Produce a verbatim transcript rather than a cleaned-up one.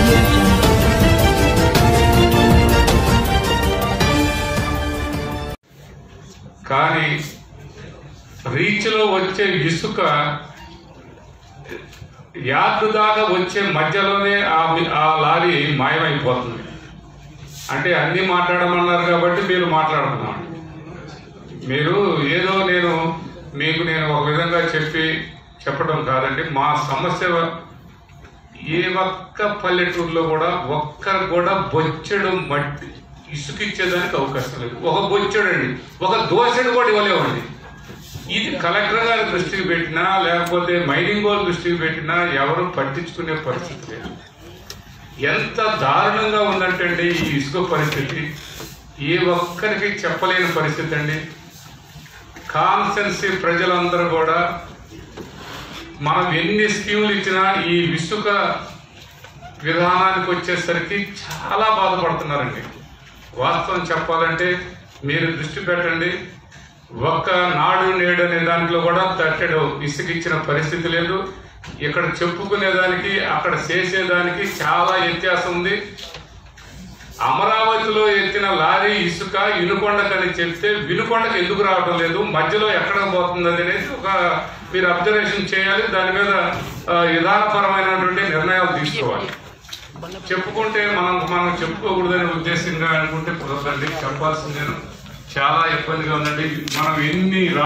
కానీ రీచ్లో వచ్చే ఇసుక యార్డు దాకా వచ్చే మధ్యలోనే ఆ లారీ మాయమైపోతుంది. అంటే అన్నీ మాట్లాడమన్నారు కాబట్టి మీరు మాట్లాడుతున్నాం. మీరు ఏదో నేను మీకు నేను ఒక విధంగా చెప్పి చెప్పడం కాదండి. మా సమస్య ఏ ఒక్క పల్లెటూరులో కూడా ఒక్కరు కూడా బొచ్చెడు మట్టి ఇసుక ఇచ్చేదానికి అవకాశం లేదు. ఒక బొచ్చెడు అండి, ఒక దోసెడు కూడా ఇవ్వలేమండి. ఇది కలెక్టర్ గారి దృష్టికి పెట్టినా లేకపోతే మైనింగ్ వాళ్ళ దృష్టికి పెట్టినా ఎవరు పట్టించుకునే పరిస్థితి లేదు. ఎంత దారుణంగా ఉందంటే అండి ఈ ఇసుక పరిస్థితి ఏ ఒక్కరికి చెప్పలేని పరిస్థితి అండి. కాన్స్టెన్సీ ప్రజలందరూ కూడా మనం ఎన్ని స్కీములు ఇచ్చినా ఈ ఇసుక విధానానికి వచ్చేసరికి చాలా బాధపడుతున్నారండి. వాస్తవం చెప్పాలంటే మీరు దృష్టి పెట్టండి. ఒక్క నాడు నేడు అనే దాంట్లో కూడా తట్టెడు ఇసుక ఇచ్చిన పరిస్థితి లేదు. ఇక్కడ చెప్పుకునేదానికి అక్కడ చేసేదానికి చాలా వ్యత్యాసం ఉంది. అమరావతిలో ఎత్తిన లారీ ఇసుక వినుకొండకని చెప్తే వినుకొండకు ఎందుకు రావడం లేదు, మధ్యలో ఎక్కడ పోతుంది అనేది ఒక మీరు అబ్జర్వేషన్ చేయాలి. దాని మీద విధానపరమైనటువంటి నిర్ణయాలు తీసుకోవాలి. చెప్పుకుంటే మనం మనం చెప్పుకోకూడదనే ఉద్దేశంగా అనుకుంటే కుదరదండి. చెప్పాల్సిందే. చాలా ఇబ్బందిగా ఉందండి. మనం ఎన్ని